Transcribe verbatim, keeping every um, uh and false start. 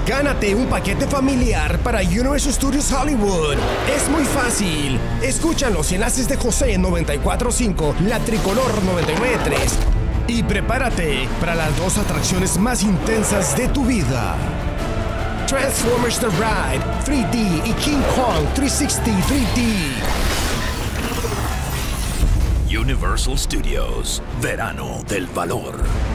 Gánate un paquete familiar para Universal Studios Hollywood. Es muy fácil. Escuchan los enlaces de José en noventa y cuatro punto cinco, La Tricolor noventa y nueve punto tres. Y prepárate para las dos atracciones más intensas de tu vida. Transformers The Ride tres D y King Kong trescientos sesenta tres D. Universal Studios, Verano del Valor.